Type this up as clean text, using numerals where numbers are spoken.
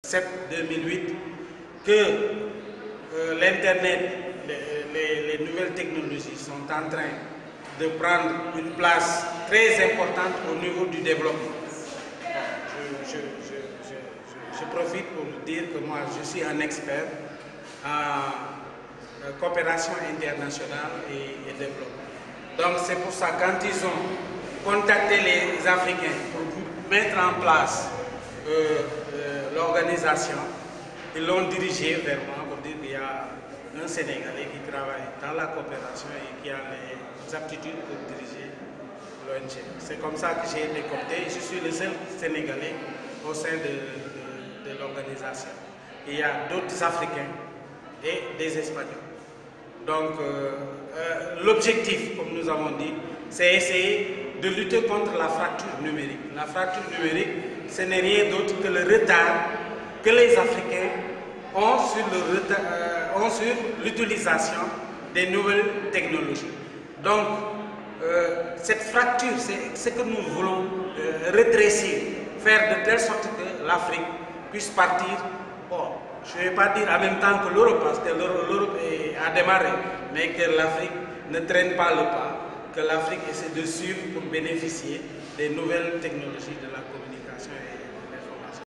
2008 que l'Internet, les nouvelles technologies sont en train de prendre une place très importante au niveau du développement. Je profite pour dire que moi je suis un expert en coopération internationale et développement. Donc c'est pour ça quand ils ont contacté les Africains pour mettre en place l'organisation, ils l'ont dirigé vers moi pour dire qu'il y a un Sénégalais qui travaille dans la coopération et qui a les aptitudes pour diriger l'ONG. C'est comme ça que j'ai été coopté. Je suis le seul Sénégalais au sein de l'organisation. Il y a d'autres Africains et des Espagnols. Donc l'objectif, comme nous avons dit, c'est essayer de lutter contre la fracture numérique. La fracture numérique, ce n'est rien d'autre que le retard que les Africains ont sur l'utilisation des nouvelles technologies. Donc, cette fracture, c'est ce que nous voulons rétrécir, faire de telle sorte que l'Afrique puisse partir, bon, je ne vais pas dire en même temps que l'Europe, parce que l'Europe a démarré, mais que l'Afrique ne traîne pas le pas, que l'Afrique essaie de suivre pour bénéficier des nouvelles technologies de la communication